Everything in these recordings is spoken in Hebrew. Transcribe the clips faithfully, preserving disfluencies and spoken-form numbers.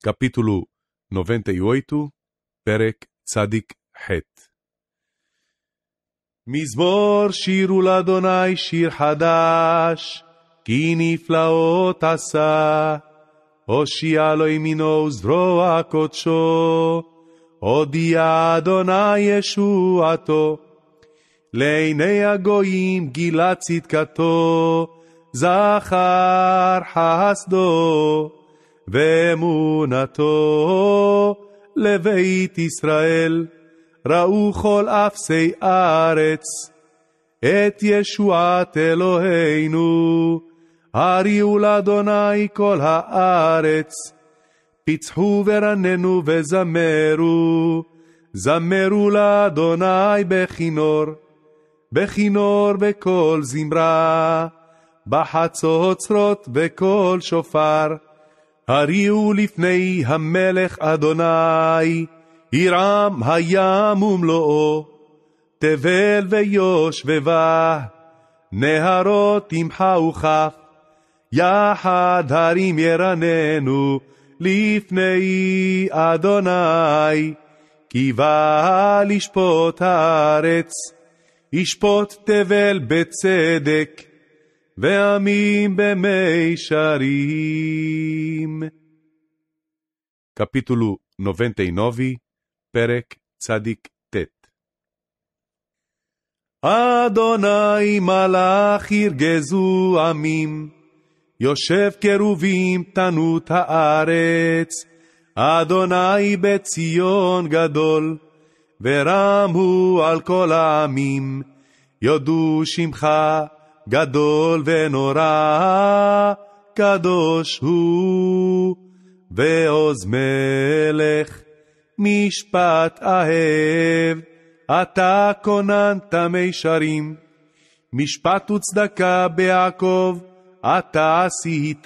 Capítulo noventa e oito, פרק צדיק ח'. מזמור שירו לאדוני שיר חדש, כי נפלאות עשה. הושיע לו ימינו וזרוע קודשו, הודיע אדוני ישועתו. לעיני הגויים גילה צדקתו, זכר חסדו. ואמונתו לבית ישראל, ראו כל אפסי ארץ, את ישועת אלוהינו, הריעו לאדוני כל הארץ, פיצחו ורננו וזמרו, זמרו לאדוני בכינור, בכינור בקול זמרה, בחצוצרות בקול שופר, הריעו לפני המלך אדוני, ירם הים ומלואו, תבל ויושבבה, נהרות תמחאו כף, יחד הרים ירננו לפני אדוני, כי בא לשפוט הארץ, ישפוט תבל בצדק, ועמים במישרים. Capítulo noventa e nove, פרק צדיק ט'. אדוני מלך ירגזו עמים, יושב קרובים תנות הארץ, אדוני בציון גדול, ורמו על כל העמים, יודו שמך, גדול ונורא, קדוש הוא, ועוז מלך, משפט אהב, אתה כוננת מישרים, משפט וצדקה ביעקב, אתה עשית,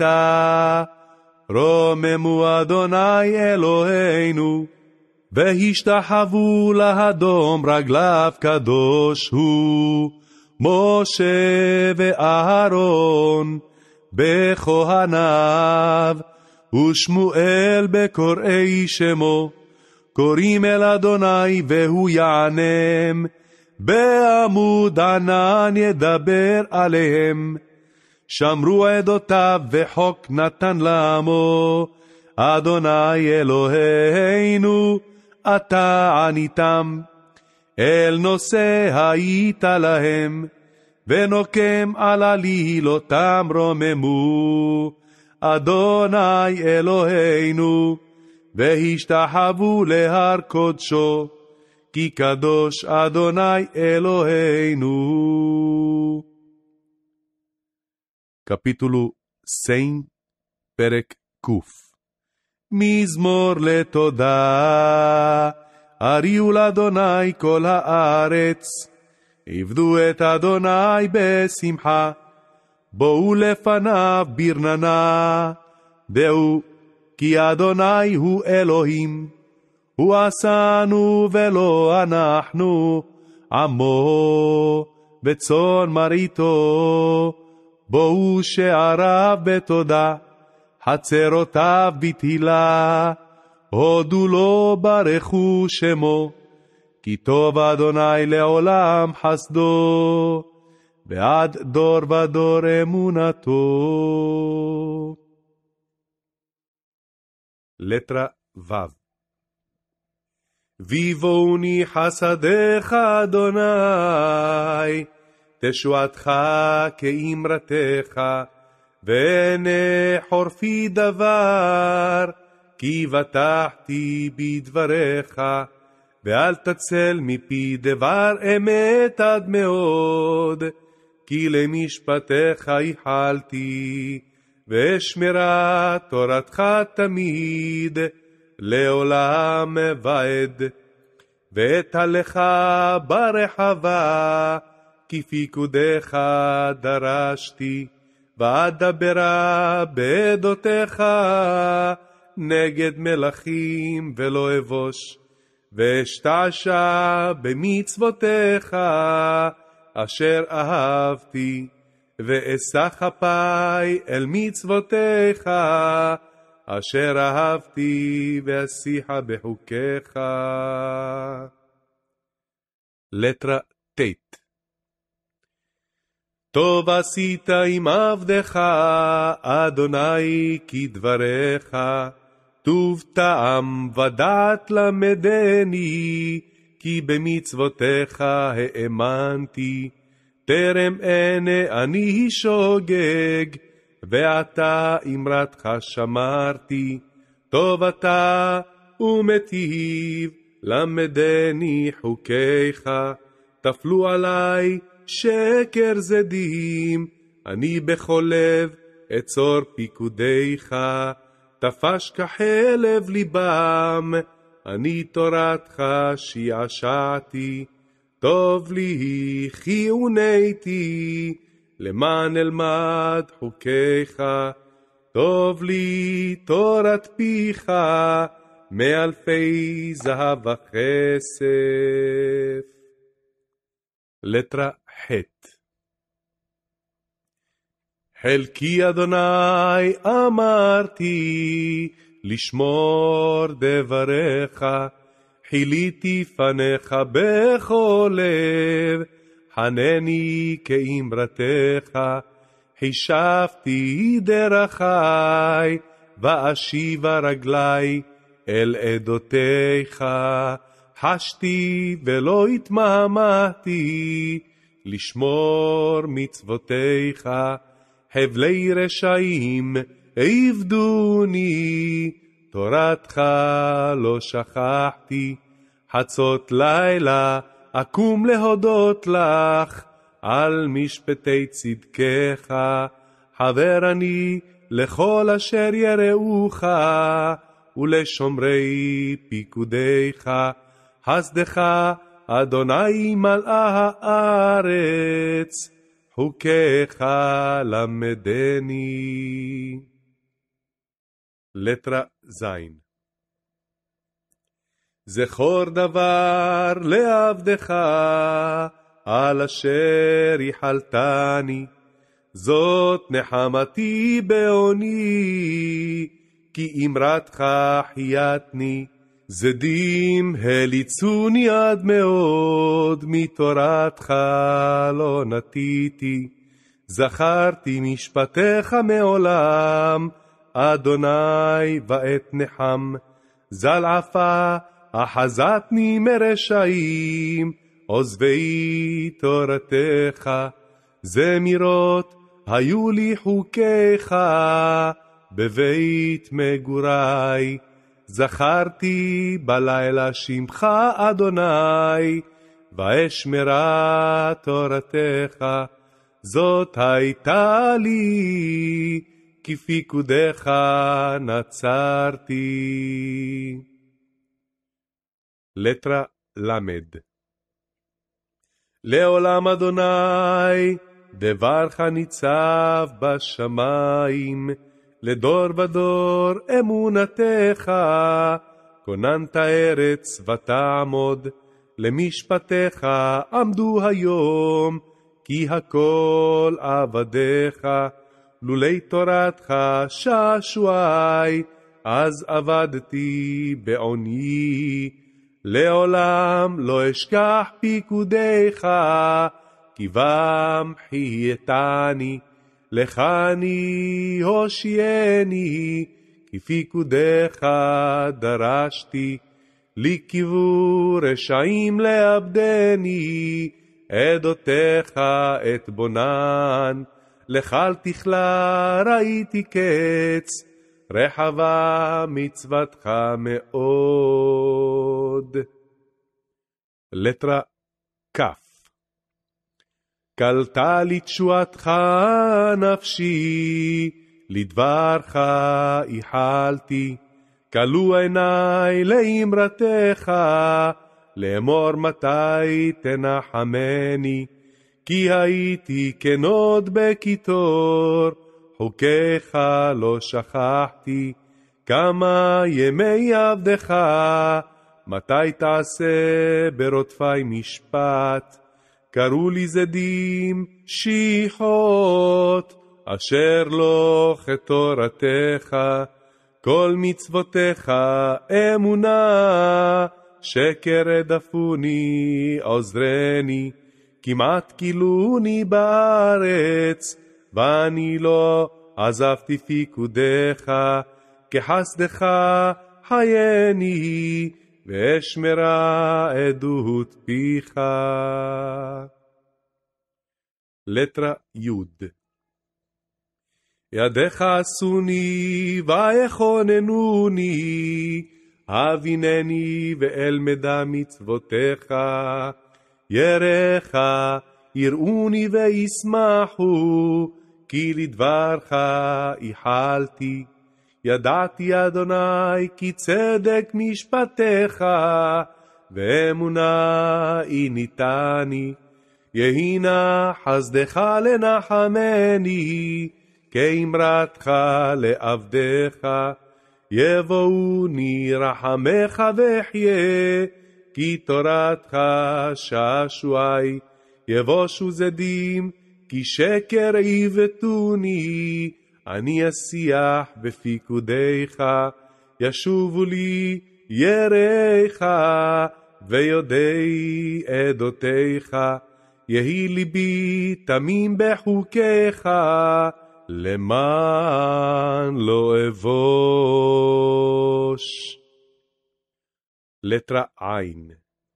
רוממו אדוני אלוהינו, והשתחוו לאדום רגליו קדוש הוא, משה ואהרון בכהניו, ושמואל בקוראי שמו, קוראים אל אדוני והוא יענם, בעמוד ענן ידבר עליהם, שמרו עדותיו וחוק נתן לעמו, אדוני אלוהינו, אתה עניתם, אל נושא היית להם, ונוקם על עלילותם רוממו, אדוני אלוהינו, והשתחוו להר קודשו, כי קדוש אדוני אלוהינו. Capítulo cem, פרק ק'. מזמור לתודה, הריעו לאדוני כל הארץ, עבדו את אדוני בשמחה, בואו לפניו ברננה, דעו כי אדוני הוא אלוהים, הוא עשנו ולא אנחנו, עמו וצאן מרעיתו, בואו שעריו בתודה, חצרותיו בתהילה, הודו לו ברכו שמו, כי טוב אדוני לעולם חסדו, ועד דור ודור אמונתו. לטרה ו'. ויבואוני חסדיך אדוני, תשועתך כאמרתך, ועיני חורפי דבר, כי בטחתי בדבריך, ואל תצל מפי דבר אמת עד מאוד, כי למשפטיך ייחלתי, ושמירת תורתך תמיד, לעולם ועד. ואתהלך ברחבה, כי פיקודיך דרשתי, ואדברה בעדותיך, נגד מלכים ולא אבוש, ואשתעשע במצוותיך, אשר אהבתי, ואשא כפי אל מצוותיך, אשר אהבתי ואשיחה בחוקיך. לטרה ט'. טוב עשית עם עבדך, אדוני, כדבריך, טוב טעם ודעת למדני, כי במצוותיך האמנתי. טרם עיני אני שוגג, ועתה אמרתך שמרתי. טוב אתה ומטיב, למדני חוקיך. תפלו עלי שקר זדים, אני בכל לב אצור פיקודיך. תפש כחלב ליבם, אני תורתך שיעשעתי. טוב לי כי עוניתי, למען אלמד חוקיך. טוב לי תורת פיך, מאלפי זהב וכסף. לטרה ח'. חלקי אדוני אמרתי, לשמור דבריך. חיליתי פניך בכל לב, חנני כאמרתך. חישבתי דרכי, ואשיבה רגלי אל עדותיך. חשתי ולא התמהמהתי, לשמור מצוותיך. חבלי רשעים עבדוני, תורתך לא שכחתי. חצות לילה אקום להודות לך, על משפטי צדקך. חבר אני לכל אשר יראוך, ולשומרי פיקודיך. חסדך אדוני מלאה הארץ, חוקיך למדני. לטרה ז'. זכור דבר לעבדך, על אשר יחלתני. זאת נחמתי בעוני, כי אמרתך חייתני. זדים הליצוני עד מאוד, מתורתך לא נטיתי. זכרתי משפטיך מעולם, אדוני ואת נחם. זל עפה אחזתני מרשעים, עוזבי תורתך. זמירות היו לי חוקיך, בבית מגורי. זכרתי בלילה שמך אדוני, ואשמרה תורתך. זאת הייתה לי, כפיקודיך נצרתי. לטרה למד. לעולם אדוני, דברך ניצב בשמיים. לדור ודור אמונתך, כוננת ארץ ותעמוד. למשפטיך עמדו היום, כי הכל עבדיך. לולי תורתך שעשועי, אז עבדתי בעוני. לעולם לא אשכח פיקודיך, כי בם חייתני. לך אני הושיעני, כי פיקודיך דרשתי. לי קיוו רשעים לאבדני, עדותיך את בונן. לך אל תכלה ראיתי קץ, רחבה מצוותך מאוד. לטרה כ'. קלטה לי תשועתך נפשי, לדברך איחלתי. כלו עיני לאמרתך, לאמור מתי תנחמני. כי הייתי כנוד בקיטור, חוקיך לא שכחתי. כמה ימי עבדך, מתי תעשה ברודפי משפט. קראו לי זדים שיחות, אשר לא כתורתך. כל מצוותיך אמונה, שקר רדפוני עוזרני, כמעט כילוני בארץ, ואני לא עזבתי פיקודיך, כחסדך חייני, ואשמרה עדות פיך. לטרה יוד. ידיך עשוני ויכוננוני, הבינני ואלמדה מצוותיך, יראך יראוני וישמחו, כי לדברך איחלתי. ידעתי אדוני כי צדק משפטיך, ואמונה עיניתני. יהי נא חסדך לנחמני, כאמרתך לעבדך. יבואוני רחמך ואחיה, כי תורתך שעשועי. יבושו זדים, כי שקר עיוותוני, אני אשיח בפיקודיך. ישובו לי יראיך, ויודעי עדותיך. יהי ליבי תמים בחוקיך, למען לא אבוש. לטרה עין.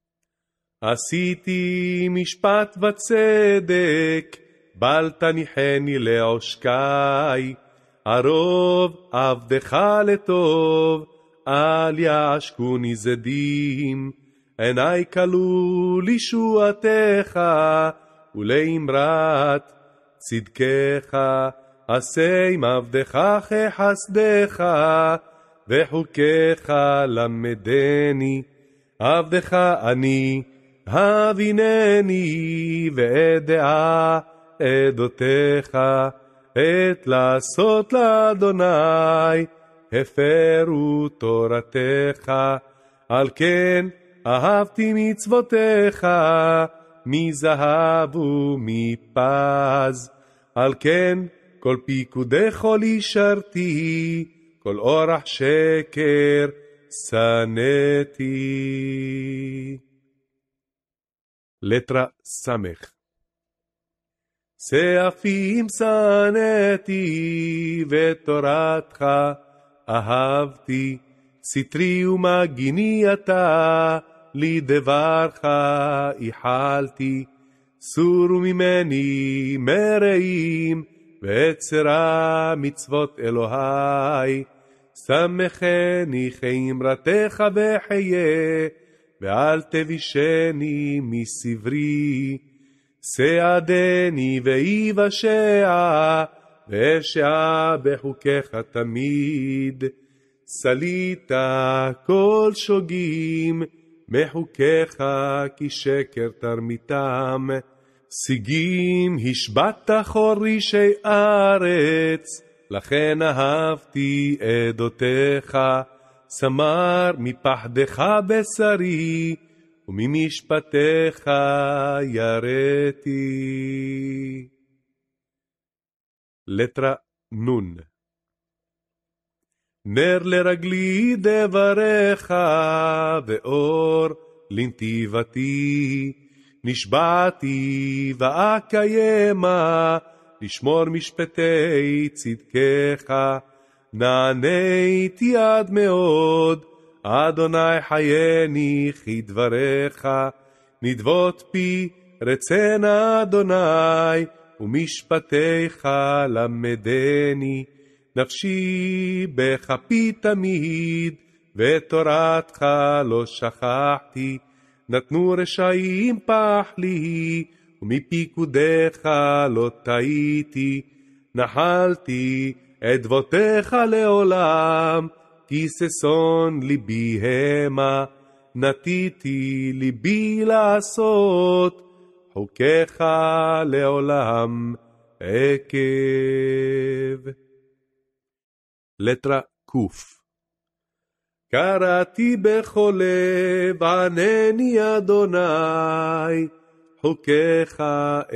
עשיתי משפט וצדק, בל תניחני לעושקי. ערוב עבדך לטוב, אל יעשקוני זדים. עיני כלו לישועתך, ולאמרת צדקך. עשה עם עבדך כחסדך, וחוקיך למדני. עבדך אני, הבינני, ואדעה עדותיך. עת לעשות לאדוני, הפרו תורתך. על כן אהבתי מצוותיך, מזהב ומפז. על כן כל פיקודי חול אישרתי, כל אורח שקר שנאתי. לטרה סמך. סעפים שנאתי, ותורתך אהבתי. סטרי ומגיני אתה, לדברך איחלתי. סורו ממני מרעים, וצרה מצוות אלוהי. שמחני כאמרתך וחיה, ואל תבישני מסברי. סעדני ויבשע, ואשע בחוקיך תמיד. סלית כל שוגים, מחוקיך כי שקר תרמיתם. שיגים השבעת חורישי ארץ, לכן אהבתי עדותיך. סמר מפחדך בשרי, וממשפטיך יראתי. לטרה נון. נר לרגלי דבריך, ואור לנתיבתי. נשבעתי ואקיימה, לשמור משפטי צדקך. נעניתי עד מאוד, אדוני חייני כדבריך. נדבות פי רצנה אדוני, ומשפטיך למדני. נפשי בכפי תמיד, ותורתך לא שכחתי. נתנו רשעים פח לי, ומפיקודיך לא טעיתי. נחלתי עדבותיך לעולם, כי ששון ליבי המה. נתיתי ליבי לעשות, חוקיך לעולם עקב. לטרה קוף. קראתי בכל לב, ענני אדוני, חוקיך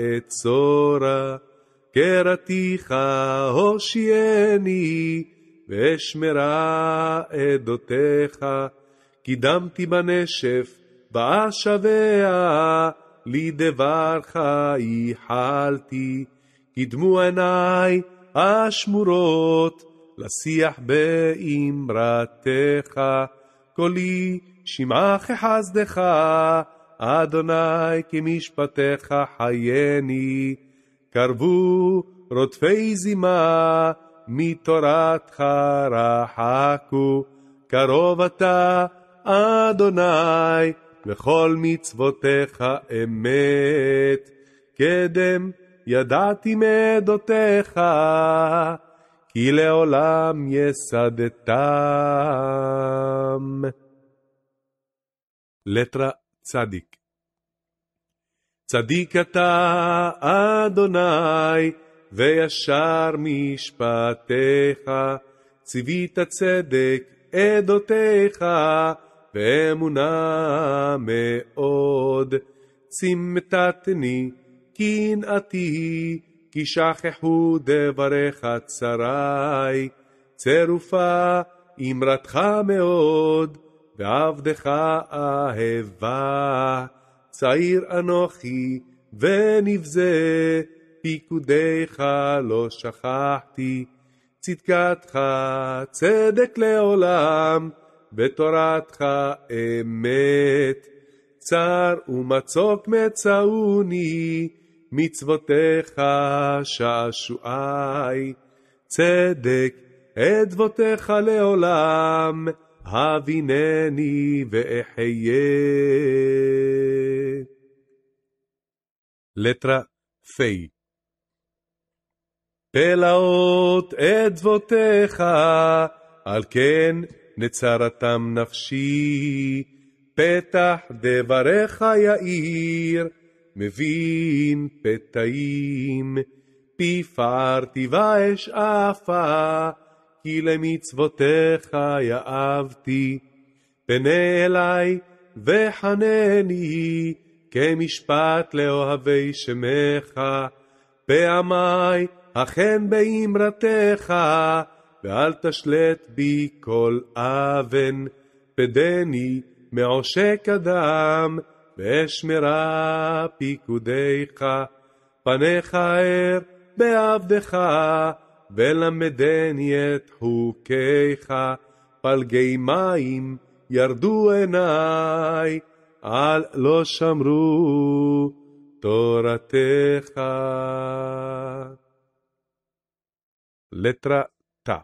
אצורה. קראתיך הושיעני, ואשמרה עדותיך. קידמתי בנשף, באשביה, לי דברך ייחלתי. קדמו עיניי השמורות, לשיח באמרתך. קולי שמעה כחסדך, אדוני כמשפטך חייני. קרבו רודפי זימה, מתורתך רחקו. קרוב אתה, אדוני, וכל מצוותיך אמת. קדם ידעתי מעדותיך, כי לעולם יסדתם. לטרה צדיק. צדיק אתה, אדוני, וישר משפטיך. ציווית צדק עדותיך, ואמונה מאוד. צימתתני קנאתי, כי שכחו דבריך צרי. צרופה אמרתך מאוד, ועבדך אהבה. צעיר אנוכי ונבזה, פיקודיך לא שכחתי. צדקתך צדק לעולם, בתורתך אמת. צר ומצוק מצאוני, מצוותיך שעשועי. צדק עדבותיך לעולם, הבינני ואחיה. לטרה פי. פלאות עדבותיך, על כן נצרתם נפשי. פתח דבריך יאיר, מבין פתאים. פי פערתי ואשאפה, כי למצוותיך יאהבתי. פנה אלי וחנני, כמשפט לאוהבי שמך. פעמי אכן באמרתך, ואל תשלט בי כל אבן. פדני מעושק אדם, ואשמרה פיקודיך. פניך ער בעבדך, ולמדני את חוקיך. פלגי מים ירדו עיניי, על לא שמרו תורתך. לטרה תף.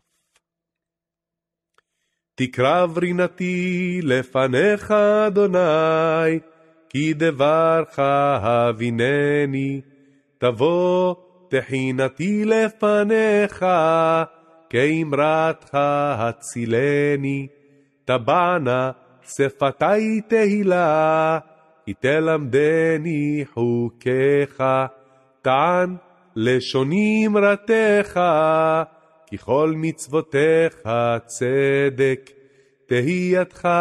תקרב רינתי לפניך, אדוני, כי דברך הבינני. תבוא תחינתי לפניך, כאמרתך הצילני. תבענה שפתי תהילה, כי תלמדני חוקיך. טען לשוני אמרתך, כי כל מצוותיך צדק. תהייתך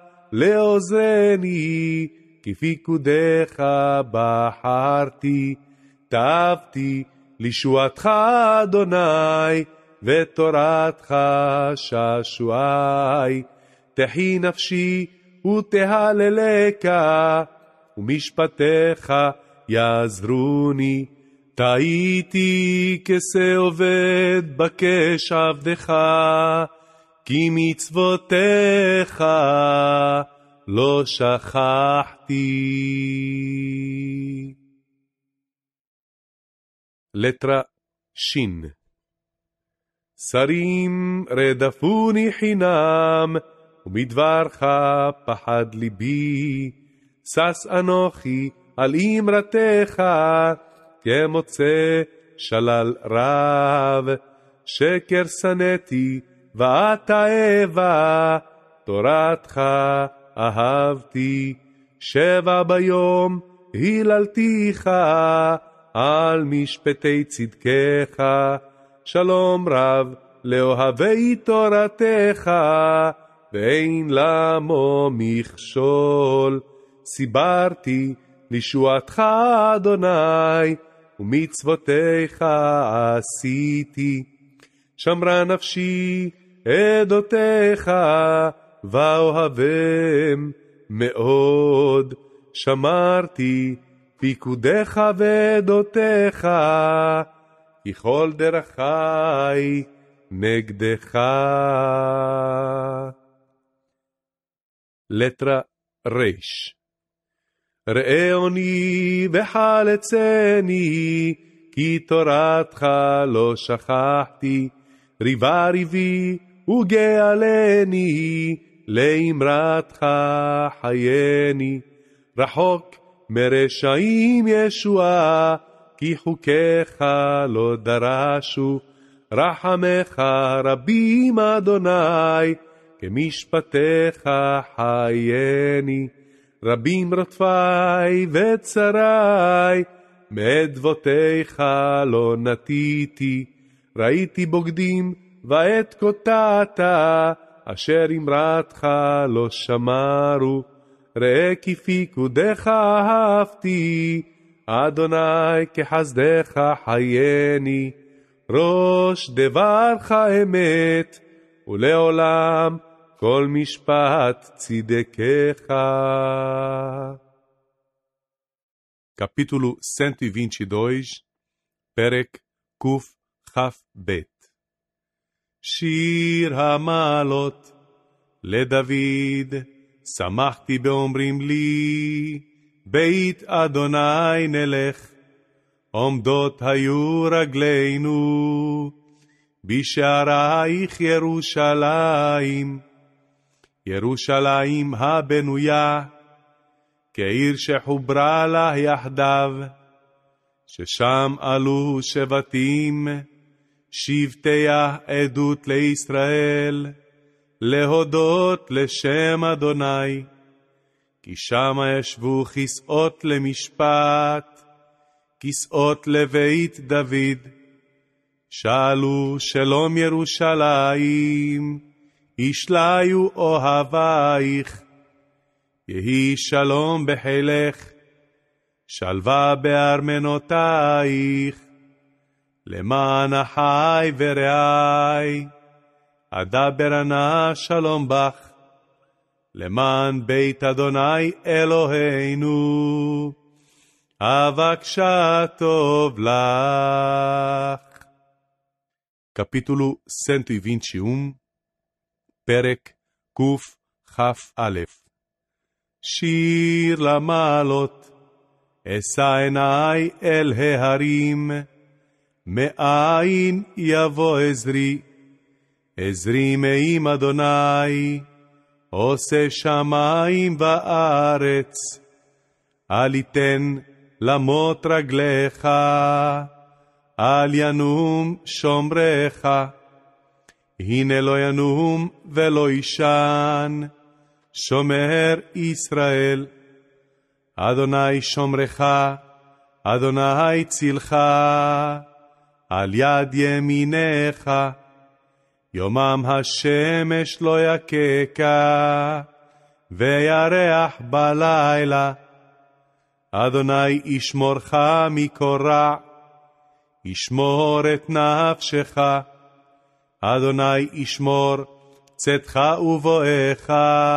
לעוזרני, כי פיקודיך בחרתי. תאבתי לישועתך, אדוני, ותורתך שעשועי. תחי נפשי ותהללך, ומשפטיך יעזרוני. טעיתי כשה עובד, בקש עבדך, כי מצוותיך לא שכחתי. לטרה שין. שרים רדפוני חינם, ומדברך פחד ליבי. שש אנוכי על אמרתך, כמוצא שלל רב. שקר שנאתי ואתעבה, תורתך אהבתי. שבע ביום היללתיך, על משפטי צדקך. שלום רב לאוהבי תורתך, ואין למו מכשול. סיברתי לישועתך, אדוני, ומצוותיך עשיתי. שמרה נפשי עדותיך ואוהבם מאוד, שמרתי פיקודיך ועדותיך, כי כל דרכי נגדך. לטרה רש. ראה עוני וחלצני, כי תורתך לא שכחתי, ריבה ריבי וגאלני, לאמרתך חייני. רחוק מרשעים ישועה, כי חוקיך לא דרשו, רחמך רבים אדוני, כמשפטיך חייני. רבים רודפי וצרי, מעדבותיך לא נטיתי. ראיתי בוגדים ואת קוטעת, אשר אמרתך לא שמרו. ראה כי פיקודיך אהבתי, אדוני כחסדך חייני. ראש דברך אמת, ולעולם כל משפט צדקך. Capítulo cento e vinte e dois, פרק קכ"ב. שיר המעלות לדוד, שמחתי באומרים לי, בית אדוני נלך. עומדות היו רגלינו בשערייך ירושלים, ירושלים הבנויה, כעיר שחוברה לה יחדיו, ששם עלו שבטים, שבטיה עדות לישראל, להודות לשם אדוני. כי שמה ישבו כסאות למשפט, כסאות לבית דוד. שאלו שלום ירושלים, ישליו אוהבייך. יהי שלום בחילך, שלווה בארמנותייך. למען אחי ורעי, אדבר נא שלום בך. למען בית אדוני אלוהינו, אבקשה טוב לך. Capítulo cento e vinte e um, פרק קכ"א. שיר למעלות, אשא עיני אל ההרים, מאין יבוא עזרי. עזרי מעם אדוני, עושה שמים וארץ. אל יתן למות רגליך, אל ינום שומרך. הנה לא ינום ולא ישן, שומר ישראל. אדוני שומרך, אדוני צילך, על יד ימינך. יומם השמש לא יככה, וירח בלילה. אדוני ישמורך מכל רע, ישמור את נפשך. אדוני ישמור צאתך ובואך,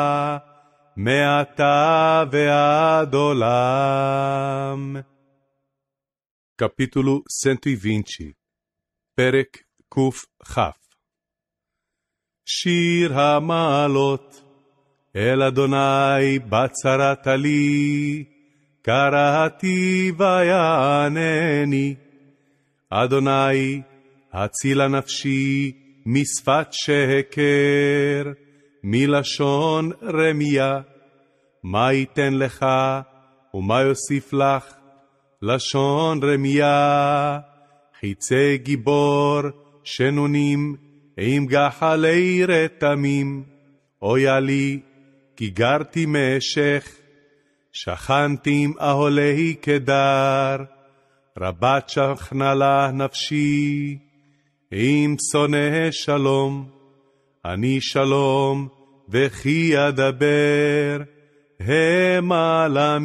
מעתה ועד עולם. Capítulo cento e vinte, פרק קכ". שיר המעלות, אל אדוני בצרת לי, קראתי ויענני. אדוני הצילה נפשי משפת שקר, מלשון רמיה. מה ייתן לך ומה יוסיף לך? לשון רמיה. חיצי גיבור שנונים, עם גחלי רתמים. אויה לי כי גרתי משך, שכנתי עם אהולי קדר. רבת שכנה לה נפשי, עם שונא שלום. אני שלום וכי אדבר, המה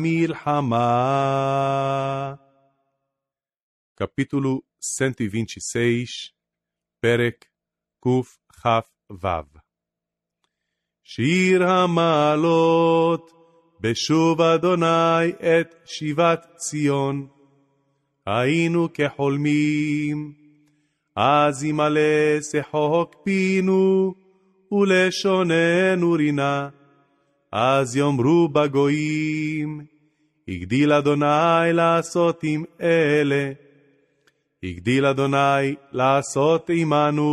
למלחמה. Capítulo cento e vinte e seis, פרק קכ"ה. ו'. שיר המעלות, בשוב אדוני את שיבת ציון. היינו כחולמים, אז ימלא שחוק פינו, ולשוננו רינה. אז יאמרו בגויים, הגדיל אדוני לעשות עם אלה. הגדיל אדוני לעשות עמנו,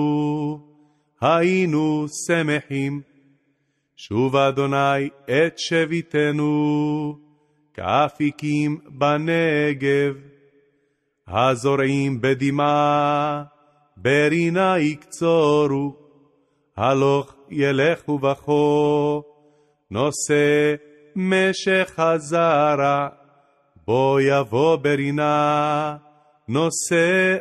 היינו שמחים. שוב אדוני את שביתנו, כאפיקים בנגב. הזורעים בדמעה, ברינה יקצורו. הלוך ילכו בכו, נושא משך הזרע. בו יבוא ברינה, נושא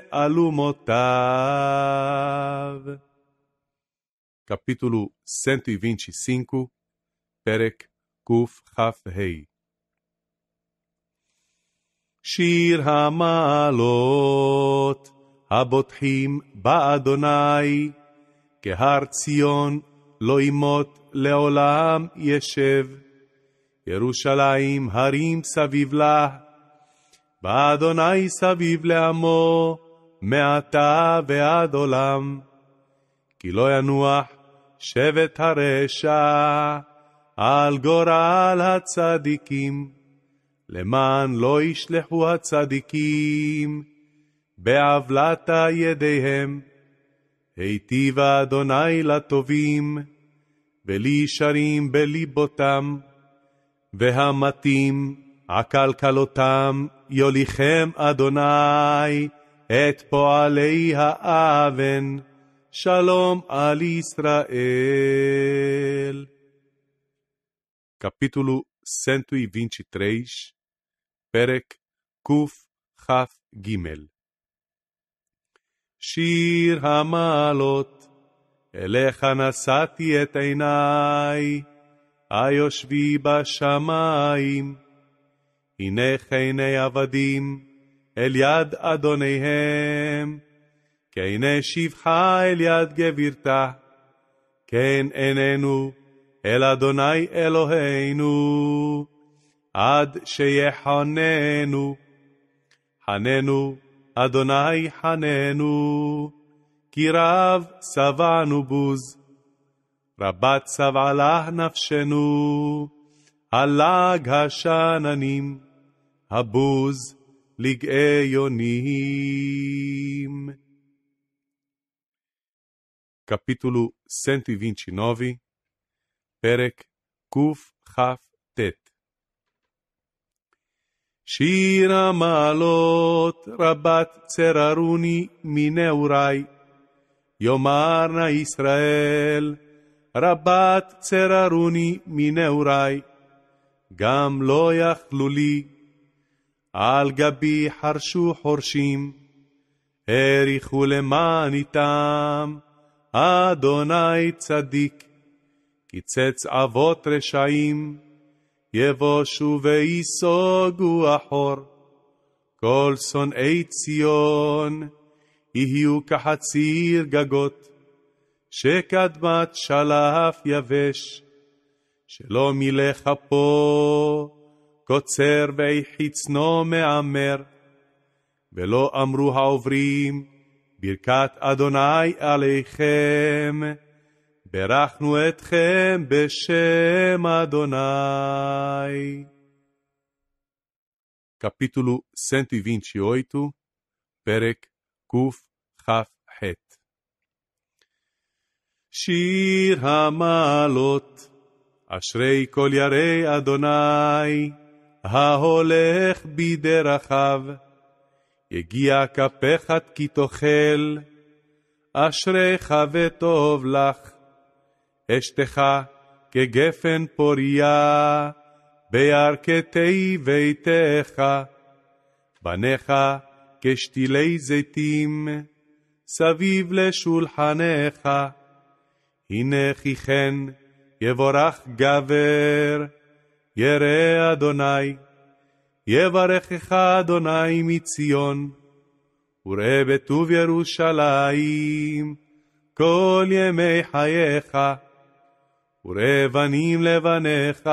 אלומותיו. Capítulo cento e vinte e cinco, פרק קכ"ה. שיר המעלות, הבוטחים באדוני, כהר ציון לא ימות לעולם ישב. ירושלים הרים סביב לה, באדוני סביב לעמו, מעתה ועד עולם. כי לא ינוח שבט הרשע על גורל הצדיקים, למען לא ישלחו הצדיקים בעוולת ידיהם. היטיב אדוני לטובים, ולישרים בליבותם, והמתים עקלקלותם יוליכם אדוני את פועלי האבן. Shalom al Israel. Capítulo cento e vinte e três, פרק קכ"ג. שיר המעלות, אליך נשאתי את עיני, היושבי בשמיים. הנך עיני עבדים אל יד אדוניהם, כעיני שפחה אל יד גבירתה. כן עינינו אל אדוני אלוהינו, עד שיחננו. חננו אדוני חננו, כי רב שבענו בוז. רבת שבעה לה נפשנו, הלג השננים, הבוז לגאי יונים. Capítulo cento e vinte e nove, פרק קכ"ט. שיר המעלות, רבת צררוני מנעורי. יאמר נא ישראל, רבת צררוני מנעורי. גם לא יכלו לי, על גבי חרשו חורשים. הריחו למען איתם, אדוני צדיק. קיצץ אבות רשעים, יבושו ויסוגו אחור. כל שונאי ציון יהיו כחציר גגות, שקדמת שלף יבש. שלא מילא כפו, קוצר ויחצנו מעמר. ולא אמרו העוברים, ברכת אדוני עליכם, ברכנו אתכם בשם אדוני. Capítulo cento e vinte e oito, פרק קכ"ח. שיר המעלות, אשרי כל יראי אדוני, ההולך בדרכיו. יגיע כפיך כי תאכל, אשריך וטוב לך. אשתך כגפן פוריה, בירכתי ביתך. בניך כשתילי זיתים, סביב לשולחנך. הנה כי כן יבורך גבר, ירא אדוני. יברכך אדוני מציון, וראה בטוב ירושלים, כל ימי חייך, ורבנים לבניך,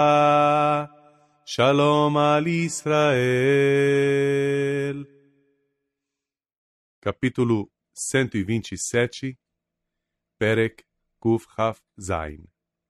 שלום על Israel. Capítulo cento e vinte e sete, Perek Kuf Chaf Zayin.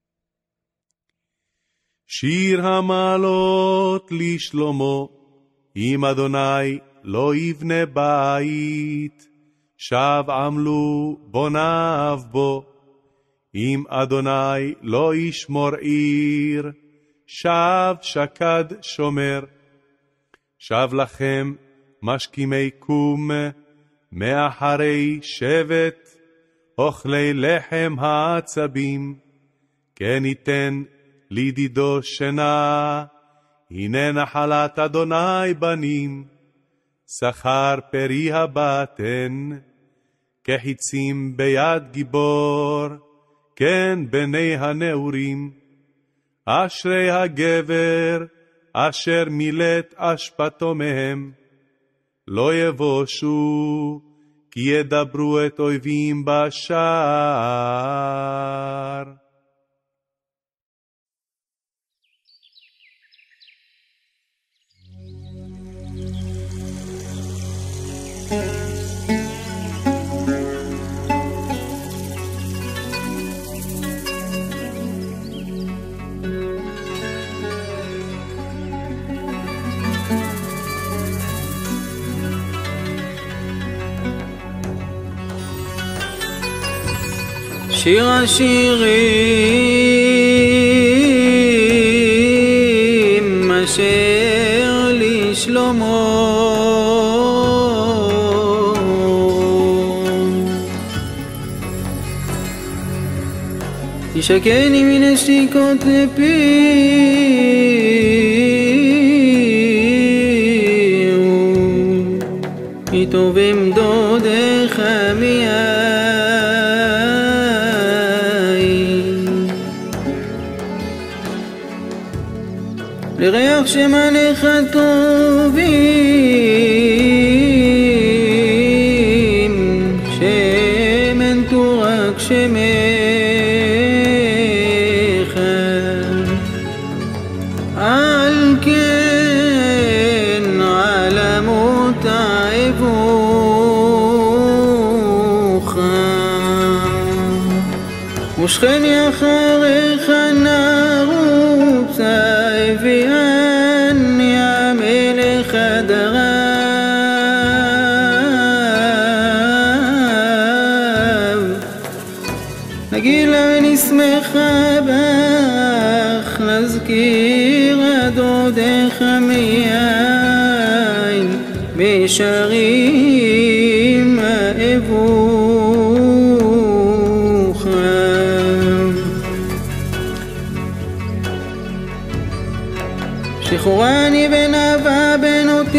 שיר המעלות לשלמה, אם אדוני לא יבנה בית, שב עמלו בוניו בו. אם אדוני לא ישמור עיר, שב שקד שומר. שב לכם משכימי קום, מאחרי שבט, אוכלי לחם העצבים, כן ייתן לידידו שינה, הנה נחלת אדוני בנים, שכר פרי הבטן, כחיצים ביד גיבור, כן בני הנעורים. אשרי הגבר, אשר מילט אשפתו מהם, לא יבושו, כי ידברו את אויבים בשער. שיר השירים אשר לשלמה, תשקני מן השתיקות לפי, כי טובים דודיך מיד. לריח שמניך טובים, שמן תורק שמך, על כן עלמות העבוך, ושכני אחריך נרוץ אביאן יא מלך הדרב, נגילה ונשמחה בך, נזכיר דודיך מיין, בשרים אבוך. שחורני בן אהבה בנות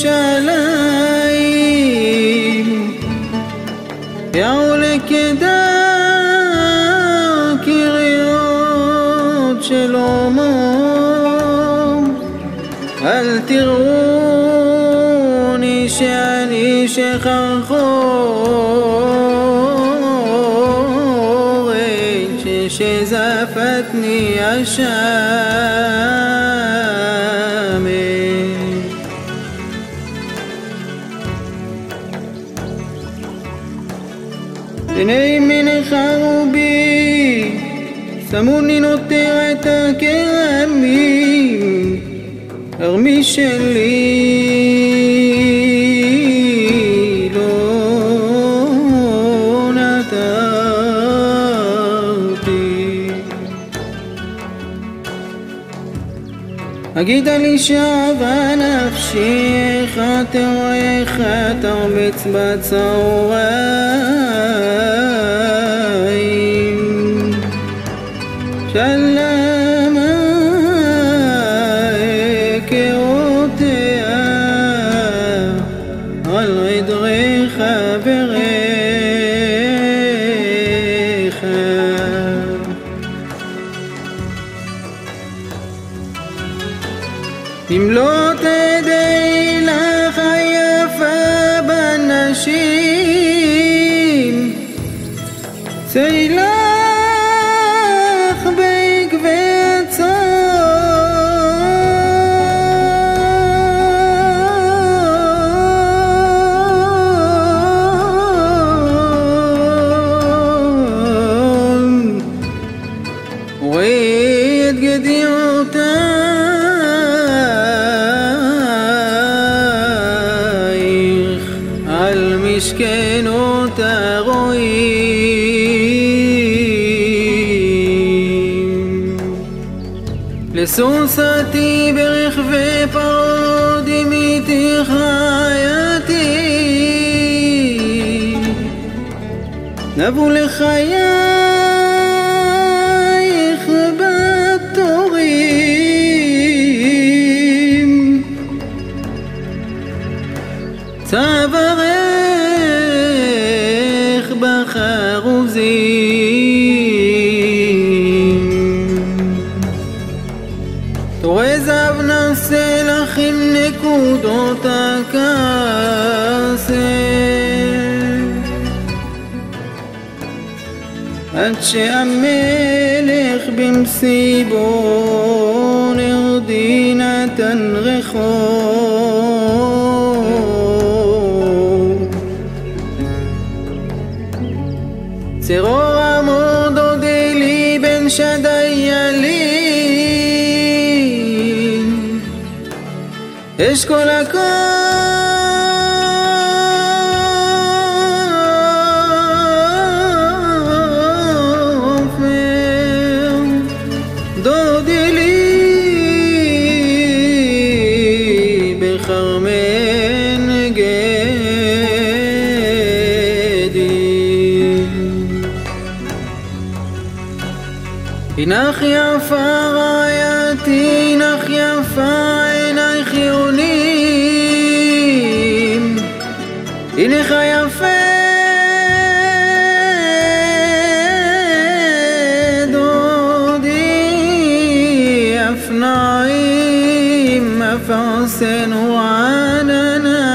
ירושלים, יעולה כדר קריות שלמה, אל תראוני שאני שחרחורת, ששזפתני השמש. עיני מנך רובי, שמוני נותרת הכרמים, ארמי שלי לא נתרתי. הגידה לי שעבה נפשי, איך תרעך תרבץ בצהריים, שלמה הכאותיה על עדרי חבריך. אם לא תדעי לך היפה בנשים, גדיעותייך על משכנות הרועים לסוסתי ברכבי פרעה דימיתי חייתי נבו לחייך בתורים צווארך בחרוזים תורי זב נעשה לך עם נקודות הכסף עד שהמלך במסיבו נרדי נתן רחוב צרור עמוד עודי לי בן שדי ילין אשכול הכל דודי לי בחרמן גדי הנך יפה רעייתי הנך יפה עינייך יונים הנך יפה נעים מפרסנו עננה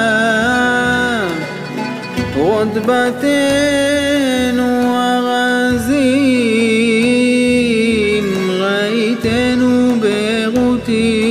רודבתנו ארזים ראיתנו ברותי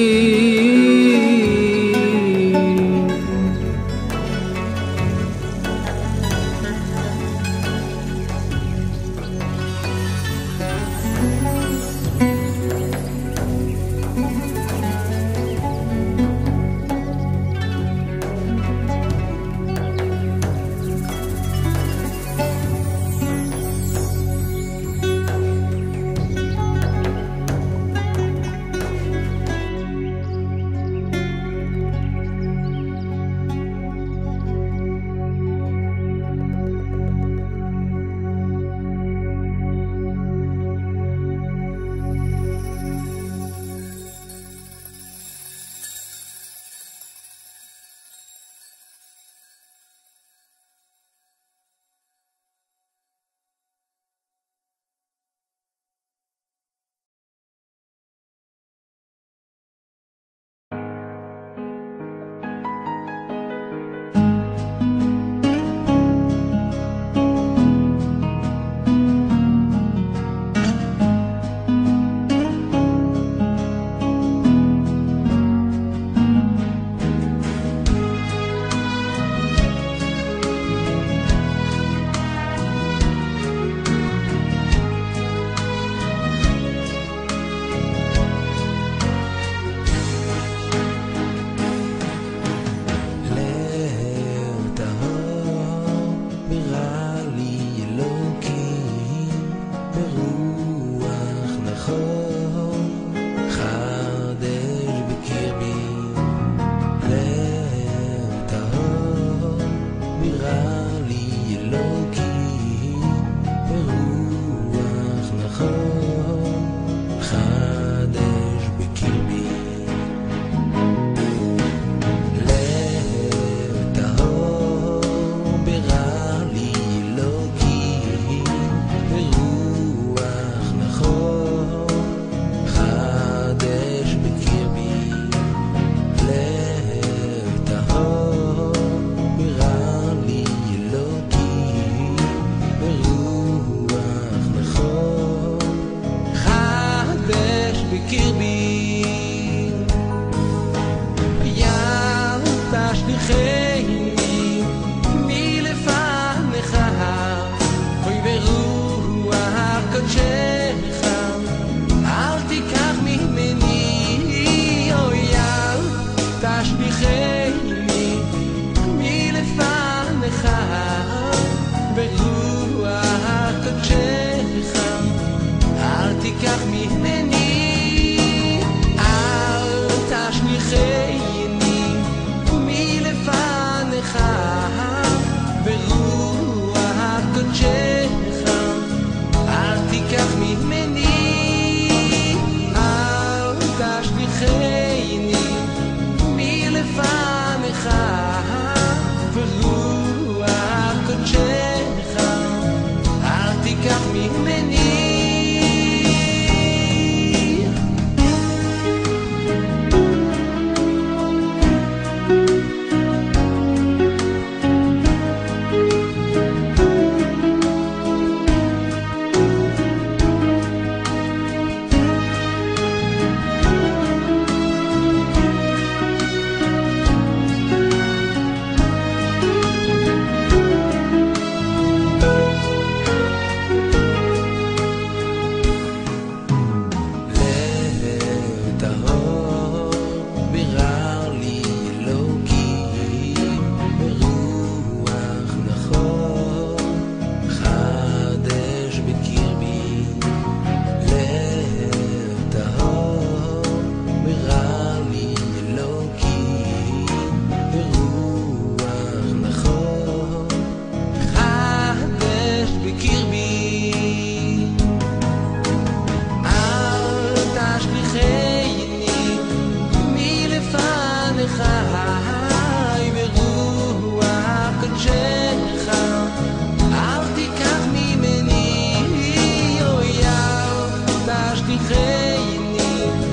תשליכני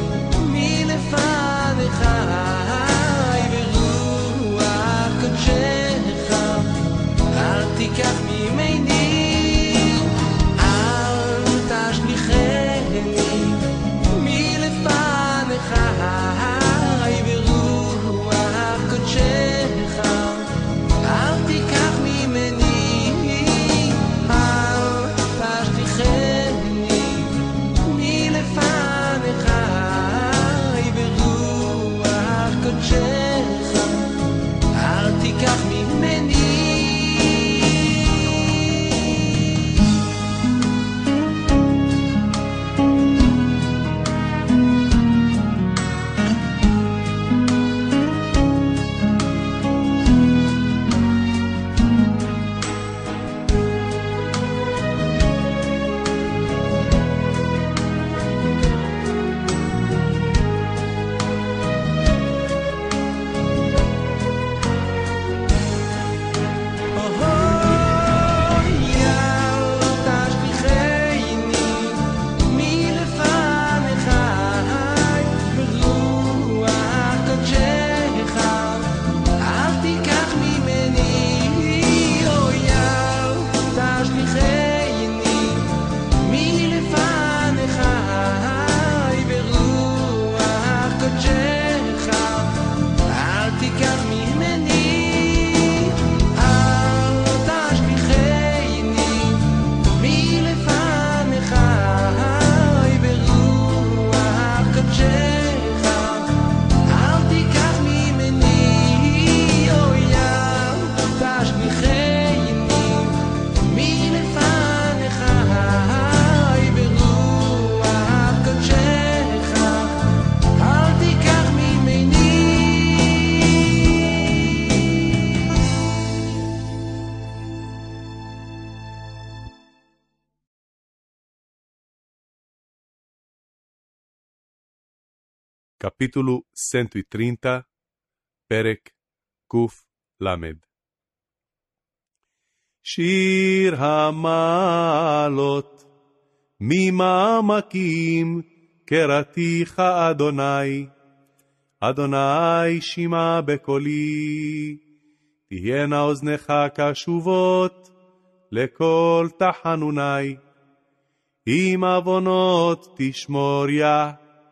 מלפניך ברוח קודשך, אל תיקח ממני, אל תשליכני מלפניך ברוח קודשך, אל תיקח ממני, אל תשליכני מלפניך ברוח קודשך, אל תיקח ממני. Capítulo cento e trinta, פרק קל"ד. שיר המעלות ממעמקים קראתיך אדוני, אדוני שמע בקולי, תהיינה אוזניך קשובות לכל תחנוני, עם עוונות תשמור יה,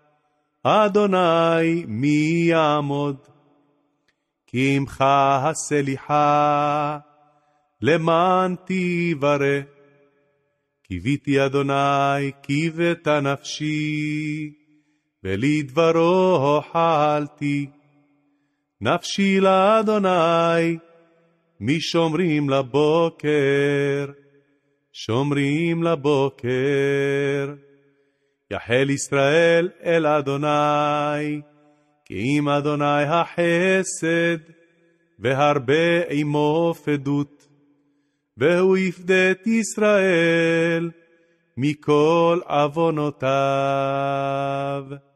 אדוני מי יעמוד? כי עמך הסליחה למען תברא, קיוויתי אדוני קיווית נפשי, ולדברו הוחלתי. נפשי לאדוני משומרים לבוקר, שומרים לבוקר. יחל ישראל אל אדוני, כי עם אדוני החסד, והרבה עמו פדות, והוא יפדה את ישראל מכל עוונותיו.